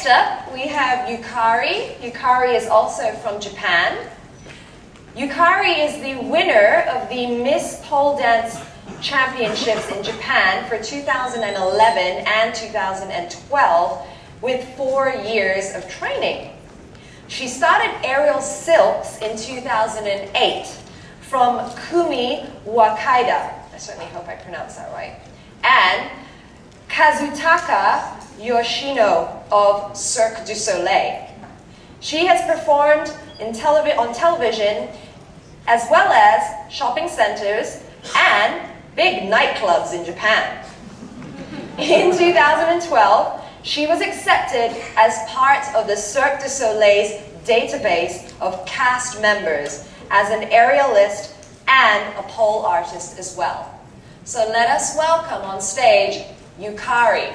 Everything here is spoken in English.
Next up, we have Yukari. Yukari is also from Japan. Yukari is the winner of the Miss Pole Dance Championships in Japan for 2011 and 2012 with 4 years of training. She started aerial silks in 2008 from Kumi Wakaida. I certainly hope I pronounced that right. And Kazutaka Yoshino of Cirque du Soleil. She has performed on television as well as shopping centers and big nightclubs in Japan. In 2012, she was accepted as part of the Cirque du Soleil's database of cast members as an aerialist and a pole artist as well. So let us welcome on stage Yukari.